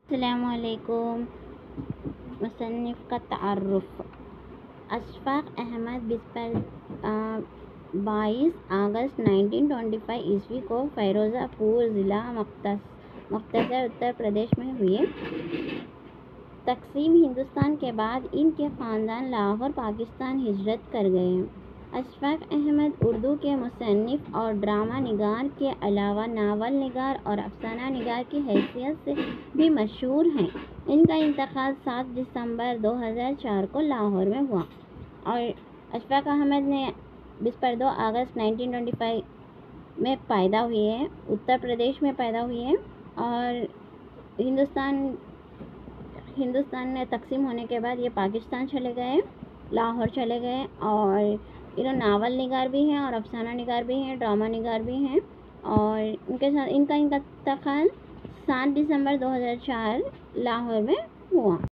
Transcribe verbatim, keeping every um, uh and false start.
السلام علیکم۔ مصنف کا تعارف: اشفاق احمد بسپر بائیس اگست انیس سو پچیس عیسوی کو فیروز پور ضلع مختصر اتر پردیش میں ہوئے۔ تقسیم ہندوستان کے بعد ان کے خاندان لاہور، پاکستان ہجرت کر گئے۔ اشفاق احمد اردو کے مصنف اور ڈرامہ نگار کے علاوہ ناول نگار اور افسانہ نگار کی حیثیت سے بھی مشہور ہیں۔ ان کا انتقال سات دسمبر دو ہزار چار کو لاہور میں ہوا اور اشفاق احمد نے بسپر دو اگست انیس سو پچیس میں پیدا ہوئے ہیں، اتر پردیش میں پیدا ہوئے ہیں اور ہندوستان ہندوستان میں تقسیم ہونے کے بعد یہ پاکستان چلے گئے، لاہور چلے گئے اور یہ ناول نگار بھی ہیں اور افسانہ نگار بھی ہیں، ڈرامہ نگار بھی ہیں اور ان کے ساتھ ان کا انتقال سات دسمبر دو ہزار چار لاہور میں ہوا۔